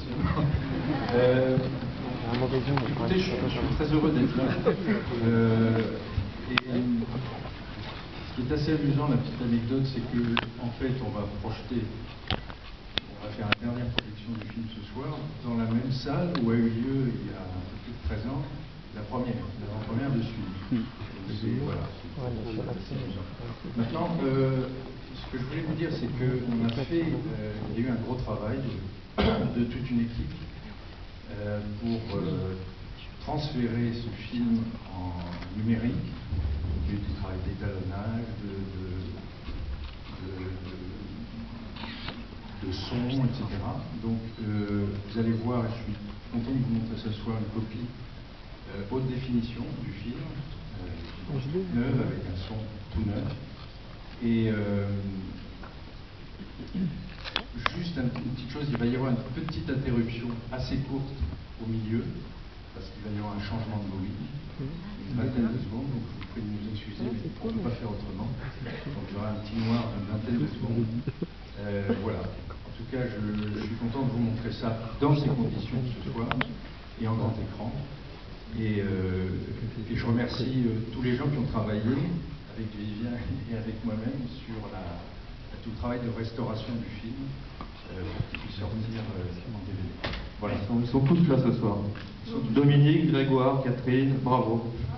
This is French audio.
passionnant. Écoutez, je suis très heureux d'être là. Et ce qui est assez amusant, la petite anecdote, c'est que en fait, on va faire une dernière projection du film ce soir dans la même salle où a eu lieu il y a un peu plus de 13 ans l'avant-première de Sully. Voilà. Maintenant, ce que je voulais vous dire, c'est qu'on a fait, il y a eu un gros travail de toute une équipe pour transférer ce film en numérique. Il y a eu du travail d'étalonnage, de son, etc. Donc vous allez voir, et je suis content de vous montrer ce soir une copie haute définition du film, neuve, avec un son tout neuf. Et juste une petite chose, il va y avoir une petite interruption assez courte au milieu, parce qu'il va y avoir un changement de volume, une vingtaine de secondes, donc je vous prie de nous excuser, mais on ne peut pas faire autrement. Donc il y aura un petit noir d'une vingtaine de secondes. Voilà. En tout cas, je suis content de vous montrer ça dans ces conditions ce soir, et en grand écran. Et je remercie tous les gens qui ont travaillé avec Vivien et avec moi-même sur tout le travail de restauration du film pour qu'il puisse sortir en DVD. Voilà. Ils sont tous là ce soir. Dominique, Grégoire, Catherine, bravo.